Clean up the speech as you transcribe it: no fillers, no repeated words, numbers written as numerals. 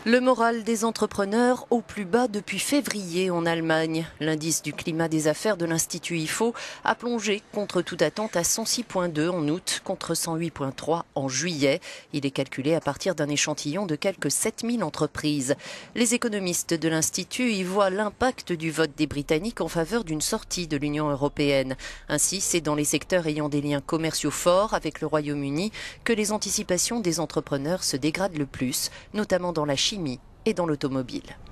Le moral des entrepreneurs au plus bas depuis février en Allemagne. L'indice du climat des affaires de l'Institut IFO a plongé contre toute attente à 106,2 en août contre 108,3 en juillet. Il est calculé à partir d'un échantillon de quelques 7000 entreprises. Les économistes de l'Institut y voient l'impact du vote des Britanniques en faveur d'une sortie de l'Union européenne. Ainsi, c'est dans les secteurs ayant des liens commerciaux forts avec le Royaume-Uni que les anticipations des entrepreneurs se dégradent le plus, notamment dans la chimie et dans l'automobile.